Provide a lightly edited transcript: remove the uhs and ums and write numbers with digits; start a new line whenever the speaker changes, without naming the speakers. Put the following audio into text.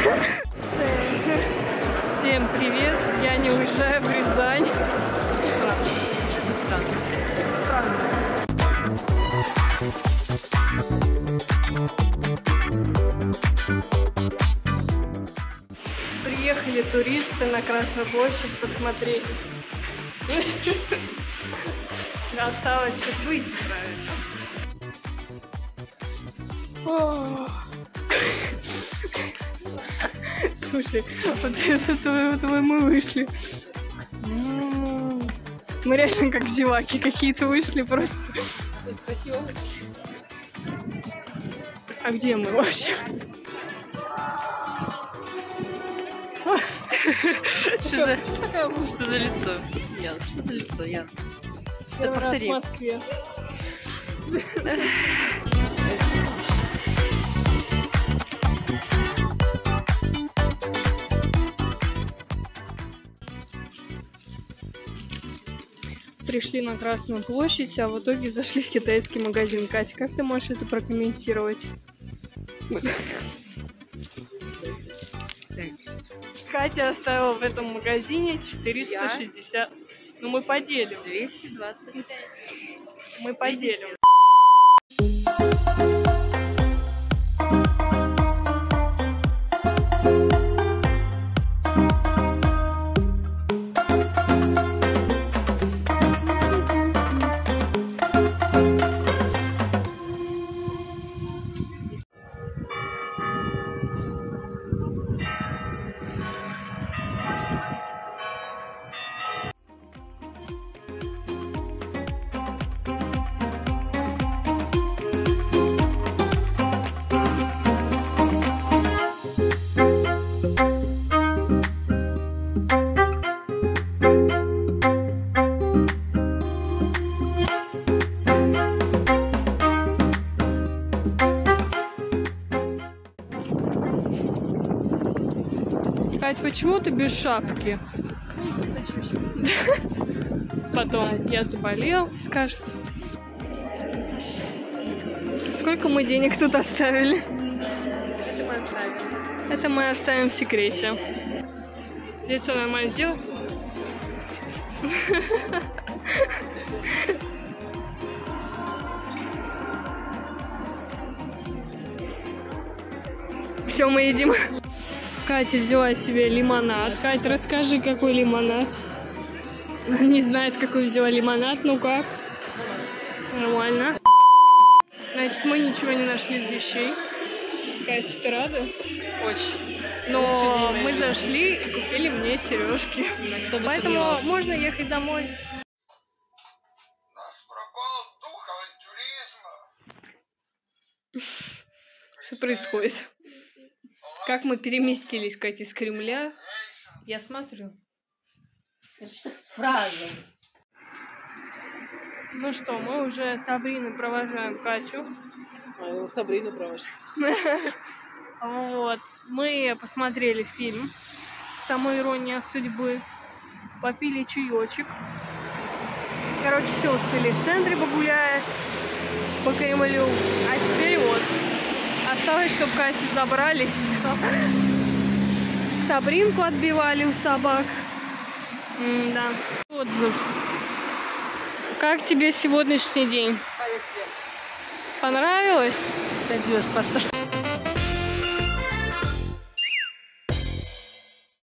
Всем привет! Я не уезжаю в Рязань. Странно. Приехали туристы на Красную площадь посмотреть. Осталось сейчас выйти, правильно? Слушай, вот это мы вышли. Мы реально как зеваки какие-то вышли просто. Красиво. А где мы вообще?
Что за лицо? Ян, что за лицо, Ян?
Первый раз в Москве. Пришли на Красную площадь, а в итоге зашли в китайский магазин. Катя, как ты можешь это прокомментировать? Катя оставила в этом магазине 460. Ну мы поделим.
225.
Мы поделим. Кать, почему ты без шапки? Потом я заболел, скажет. Сколько мы денег тут оставили?
Это мы оставим.
Это мы оставим в секрете. Лицо нормально сделал? Все, мы едим. Катя взяла себе лимонад. Катя, расскажи, какой лимонад. Не знает, какой взяла лимонад. Ну как? Нормально. Значит, мы ничего не нашли из вещей. Катя, ты рада?
Очень.
Но мы зашли и купили мне сережки. Поэтому можно ехать домой.
Нас пропал дух авантюризма.
Что происходит? Как мы переместились, Катя, из Кремля? Я смотрю.
Это что? Фраза.
Ну что, мы уже с Сабриной провожаем Катю.
Сабрину провожаем.
Вот. Мы посмотрели фильм «Самоирония судьбы». Попили чаечек. Короче, все успели в центре погулять по Кремлю. А теперь вот. Осталось, чтобы Катю забрались. Сабринку отбивали у собак. Да. Отзыв. Как тебе сегодняшний день?
Палец вверх.
Понравилось?
5 звезд поставь.